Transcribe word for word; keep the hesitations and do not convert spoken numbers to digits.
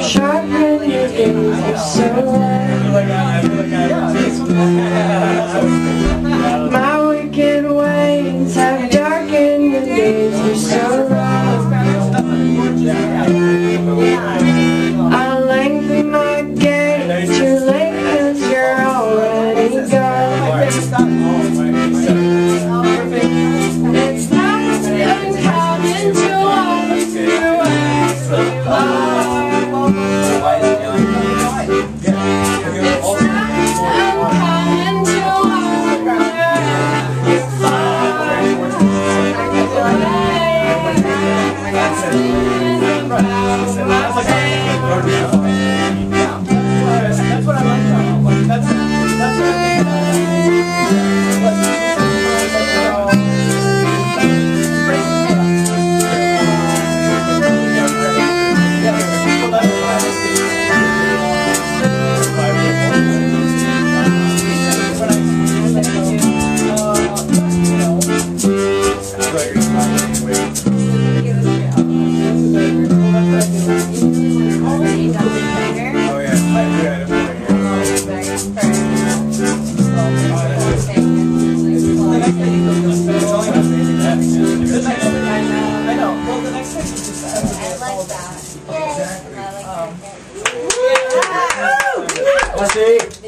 sharpen your gaze so wide. My wicked ways have darkened the days you're so wrong. I'll lengthen my gaze too late cause you're already gone. It's not uncommon to walk through where you are. That's what I like about it. That's that's what I I like that. Bessie!